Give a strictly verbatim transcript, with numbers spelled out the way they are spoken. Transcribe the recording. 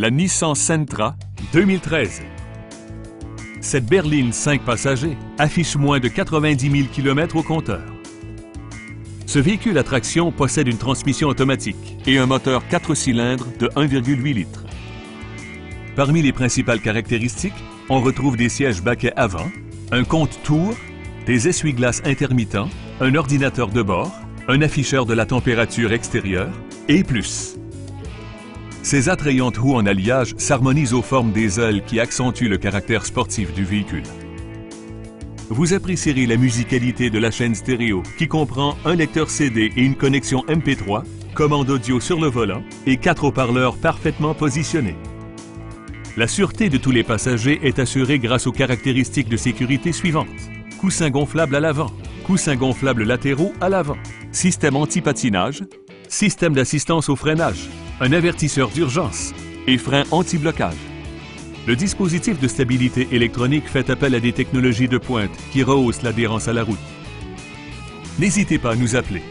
la Nissan Sentra deux mille treize. Cette berline cinq passagers affiche moins de quatre-vingt-dix mille kilomètres au compteur. Ce véhicule à traction possède une transmission automatique et un moteur quatre cylindres de un virgule huit litres. Parmi les principales caractéristiques, on retrouve des sièges baquets avant, un compte-tours, des essuie-glaces intermittents, un ordinateur de bord, un afficheur de la température extérieure et plus. Ces attrayantes roues en alliage s'harmonisent aux formes des ailes qui accentuent le caractère sportif du véhicule. Vous apprécierez la musicalité de la chaîne stéréo qui comprend un lecteur C D et une connexion M P trois, commande audio sur le volant et quatre haut-parleurs parfaitement positionnés. La sûreté de tous les passagers est assurée grâce aux caractéristiques de sécurité suivantes. Coussins gonflables à l'avant, coussins gonflables latéraux à l'avant, système anti-patinage, système d'assistance au freinage, un avertisseur d'urgence et frein anti-blocage. Le dispositif de stabilité électronique fait appel à des technologies de pointe qui rehaussent l'adhérence à la route. N'hésitez pas à nous appeler.